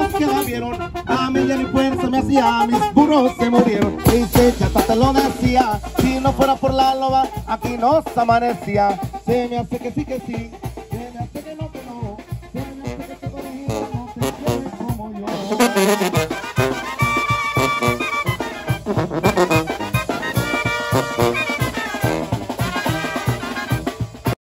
los que la vieron, a mí ya ni fuerza me hacía, mis burros se murieron. Y si Chata te lo decía, si no fuera por la loba, aquí nos amanecía. Se me hace que sí,